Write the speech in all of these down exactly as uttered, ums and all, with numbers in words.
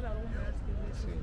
Sí.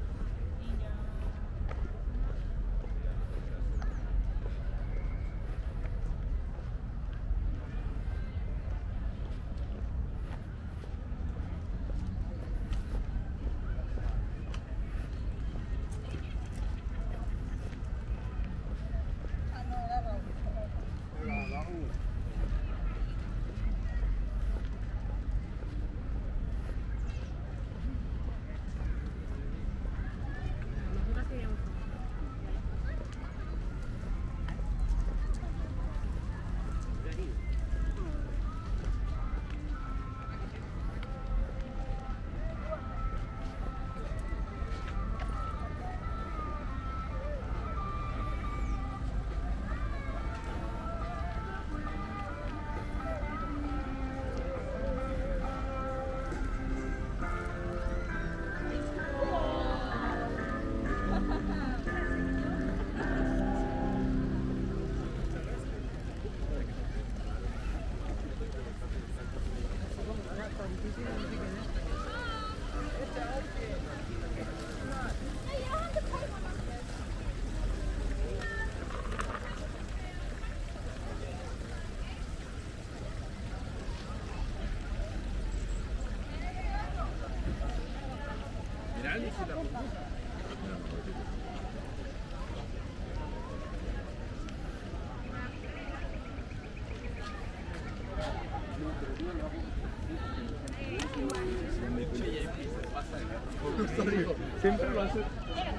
Siempre lo hace.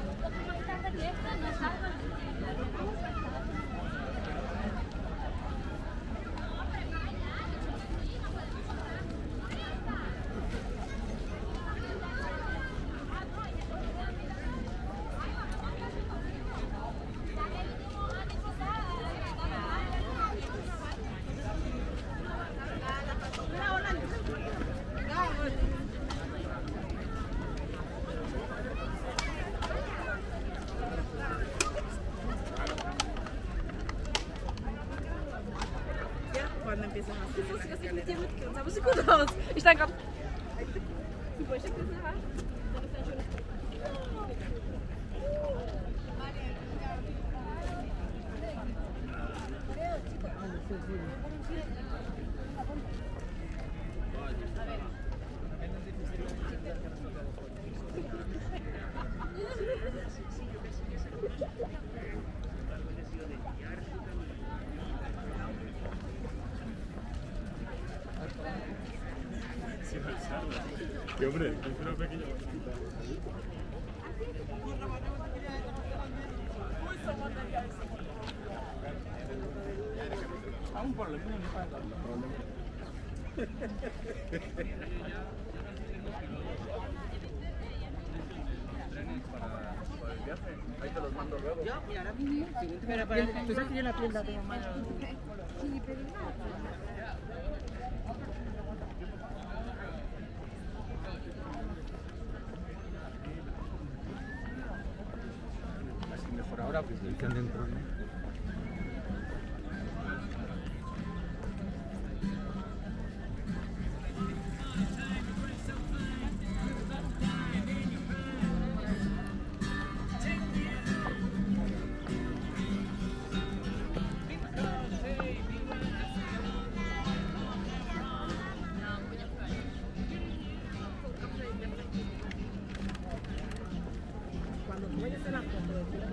Cuando empiezas a hacer das ganze mit dir mitgehen, sah so gut aus. Ich stand gerade. Super, ich steck das nachher. Dann ist ein schönes. ¿Qué hombre? Es una pequeña mosquita. Aún por lo menos no pasa problema. Para el viaje, ahí te los mando luego. Yo, y ahora mismo. Pero para tú sabes que yo en la tienda tengo más. Sí, pero Mejor ahora, pues el que ande dentro, ¿no? cuando tú vayas a hacer la foto de ti,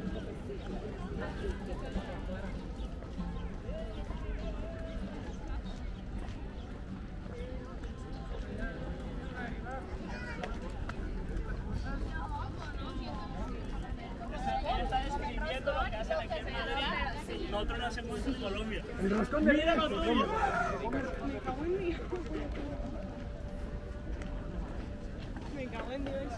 nosotros lo hacemos en Colombia. El roscón de mira lo tuyo. me cago en Dios. Me cago en Dios.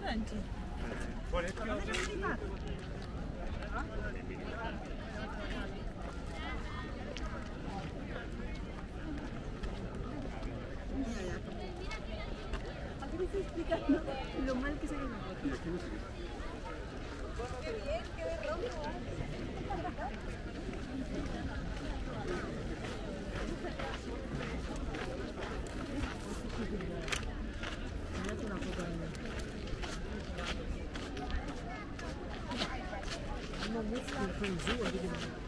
Excelente. Por esto no sé. Aquí me estoy explicando lo mal que se ve. Y aquí no sé. Qué bien, qué de rojo. Uma música infantil ali.